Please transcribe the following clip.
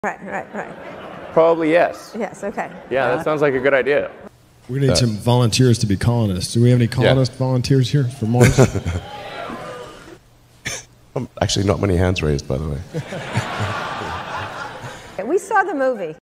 Right. Probably yes. Yes, okay. Yeah, that sounds like a good idea. We need some volunteers to be colonists. Do we have any colonist volunteers here for Mars? Actually, not many hands raised, by the way. We saw the movie.